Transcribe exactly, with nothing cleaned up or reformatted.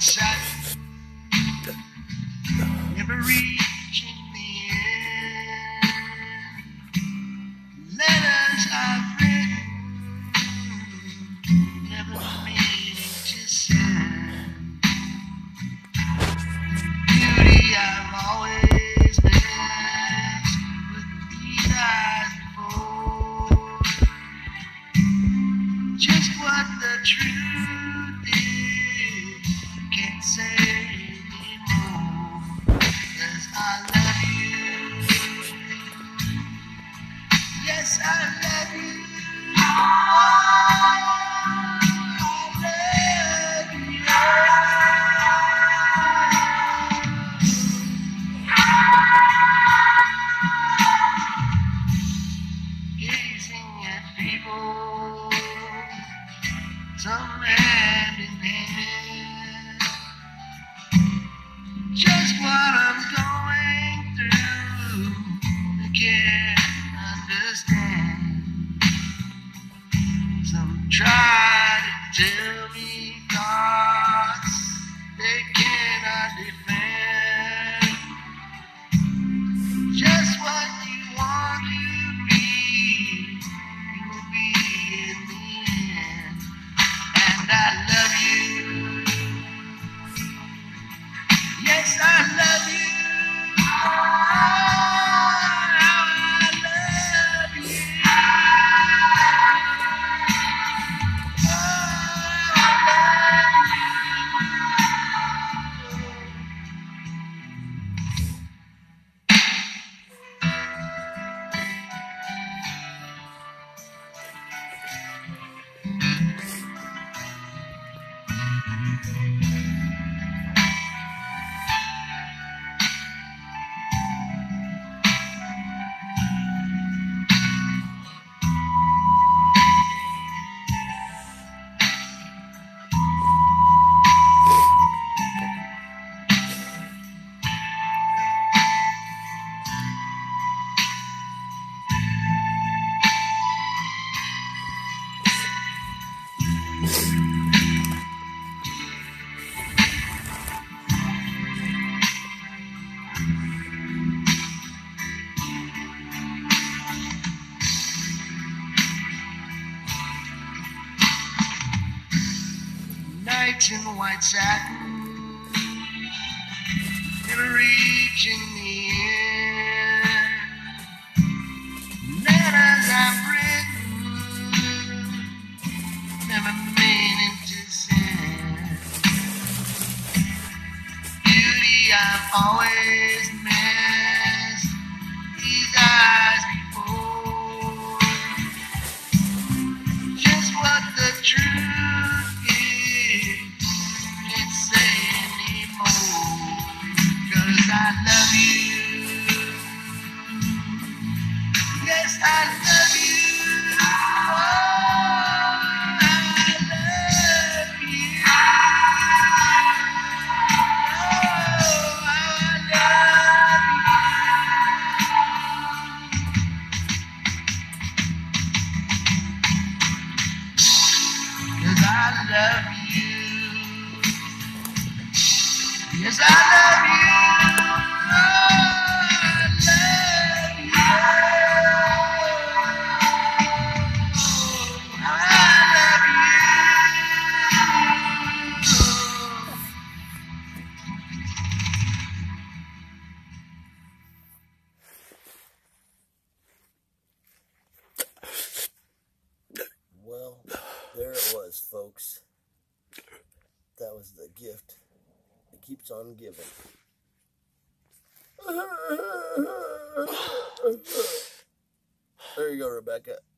satin, never reaching the end. Letters I've written, never meaning to send. Beauty I've always missed with these eyes before. Just what the truth is, can't say anymore. 'Cause I love you. Yes, I love you. I love you. Gazing at people, some hand in hand. Just what I'm going through, I can't understand. Some try to tell me thoughts they cannot defend. Just what you want to be, you will be in the end. And I love you. Yes, I love you. Oh, I love you. Oh, I love nights in white satin, never reaching the end. Letters I've written, never meaning to send. Beauty I've always missed, these eyes before. Just what the truth is, can't say anymore. 'Cause I love you. Yes, I love you. Oh, I love you. Oh, I love you. 'Cause I love you. Yes, I love you. Oh, I love you. Oh, I love you. Well, there it was, folks. That was the gift that keeps on giving. There you go, Rebecca.